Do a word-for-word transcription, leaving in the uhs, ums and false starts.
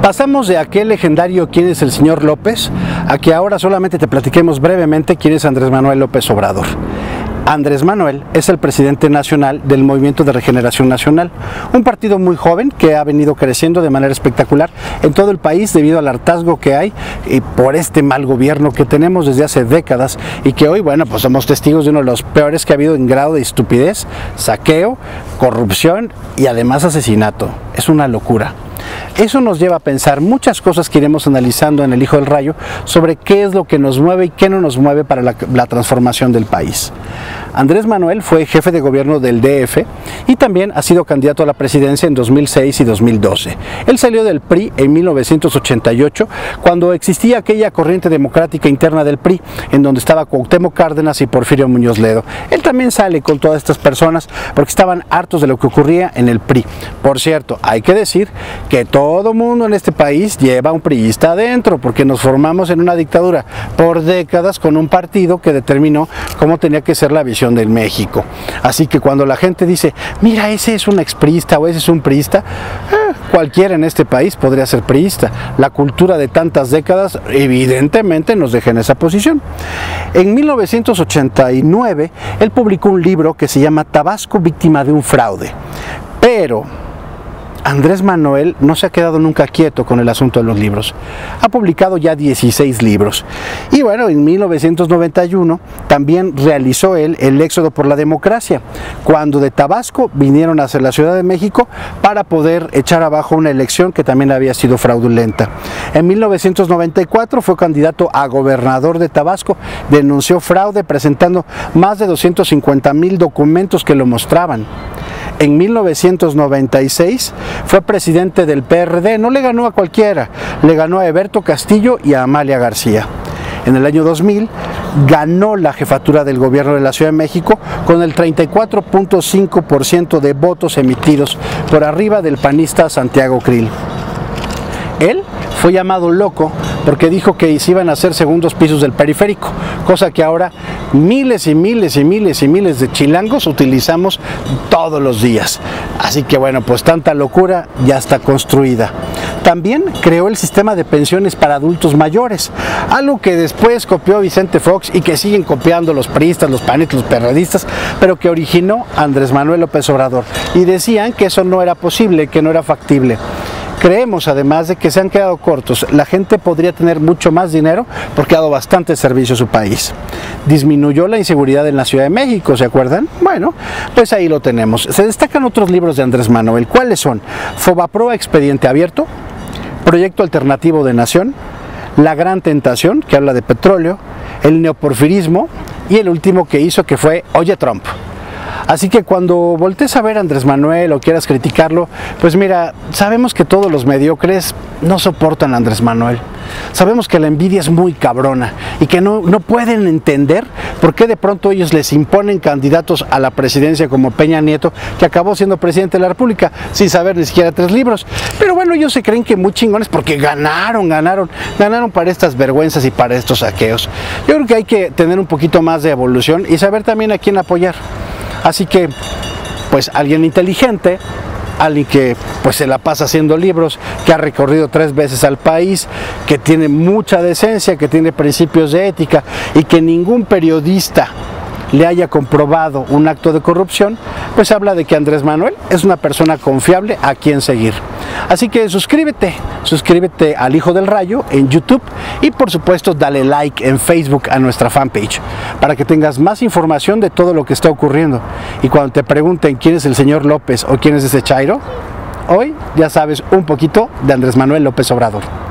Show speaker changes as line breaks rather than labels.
Pasamos de aquel legendario ¿quién es el señor López? A que ahora solamente te platiquemos brevemente quién es Andrés Manuel López Obrador. Andrés Manuel es el presidente nacional del Movimiento de Regeneración Nacional, un partido muy joven que ha venido creciendo de manera espectacular en todo el país debido al hartazgo que hay y por este mal gobierno que tenemos desde hace décadas y que hoy, bueno, pues somos testigos de uno de los peores que ha habido en grado de estupidez, saqueo, corrupción y además asesinato. Es una locura. Eso nos lleva a pensar muchas cosas que iremos analizando en El Hijo del Rayo sobre qué es lo que nos mueve y qué no nos mueve para la, la transformación del país. Andrés Manuel fue jefe de gobierno del D F y también ha sido candidato a la presidencia en dos mil seis y dos mil doce. Él salió del P R I en mil novecientos ochenta y ocho cuando existía aquella corriente democrática interna del P R I en donde estaba Cuauhtémoc Cárdenas y Porfirio Muñoz Ledo. Él también sale con todas estas personas porque estaban hartos de lo que ocurría en el P R I. Por cierto, hay que decir que todo mundo en este país lleva un priista adentro porque nos formamos en una dictadura por décadas con un partido que determinó cómo tenía que ser la visión del México. Así que cuando la gente dice, mira, ese es un expriista o ese es un priista, eh, cualquiera en este país podría ser priista. La cultura de tantas décadas evidentemente nos deja en esa posición. En mil novecientos ochenta y nueve, él publicó un libro que se llama Tabasco, víctima de un fraude. Pero Andrés Manuel no se ha quedado nunca quieto con el asunto de los libros. Ha publicado ya dieciséis libros. Y bueno, en mil novecientos noventa y uno también realizó él el éxodo por la democracia, cuando de Tabasco vinieron hacia la Ciudad de México para poder echar abajo una elección que también había sido fraudulenta. En mil novecientos noventa y cuatro fue candidato a gobernador de Tabasco, denunció fraude presentando más de doscientos cincuenta mil documentos que lo mostraban. En mil novecientos noventa y seis fue presidente del P R D, no le ganó a cualquiera, le ganó a Eberto Castillo y a Amalia García. En el año dos mil ganó la jefatura del gobierno de la Ciudad de México con el treinta y cuatro punto cinco por ciento de votos emitidos, por arriba del panista Santiago Krill. Él fue llamado loco porque dijo que se iban a hacer segundos pisos del periférico, cosa que ahora miles y miles y miles y miles de chilangos utilizamos todos los días. Así que bueno, pues tanta locura ya está construida. También creó el sistema de pensiones para adultos mayores, algo que después copió Vicente Fox y que siguen copiando los priistas, los panistas, los perredistas, pero que originó Andrés Manuel López Obrador. Y decían que eso no era posible, que no era factible. Creemos además de que se han quedado cortos. La gente podría tener mucho más dinero porque ha dado bastante servicio a su país. Disminuyó la inseguridad en la Ciudad de México, ¿se acuerdan? Bueno, pues ahí lo tenemos. Se destacan otros libros de Andrés Manuel. ¿Cuáles son? Fobaproa, Expediente Abierto, Proyecto Alternativo de Nación, La Gran Tentación, que habla de petróleo, el neoporfirismo y el último que hizo, que fue Oye Trump. Así que cuando voltees a ver a Andrés Manuel o quieras criticarlo, pues mira, sabemos que todos los mediocres no soportan a Andrés Manuel. Sabemos que la envidia es muy cabrona y que no, no pueden entender por qué de pronto ellos les imponen candidatos a la presidencia como Peña Nieto, que acabó siendo presidente de la República sin saber ni siquiera tres libros. Pero bueno, ellos se creen que muy chingones porque ganaron, ganaron, ganaron para estas vergüenzas y para estos saqueos. Yo creo que hay que tener un poquito más de evolución y saber también a quién apoyar. Así que, pues alguien inteligente, alguien que pues se la pasa haciendo libros, que ha recorrido tres veces al país, que tiene mucha decencia, que tiene principios de ética y que ningún periodista le haya comprobado un acto de corrupción, pues habla de que Andrés Manuel es una persona confiable a quien seguir. Así que suscríbete, suscríbete al Hijo del Rayo en YouTube y por supuesto dale like en Facebook a nuestra fanpage para que tengas más información de todo lo que está ocurriendo. Y cuando te pregunten quién es el señor López o quién es ese Chairo, hoy ya sabes un poquito de Andrés Manuel López Obrador.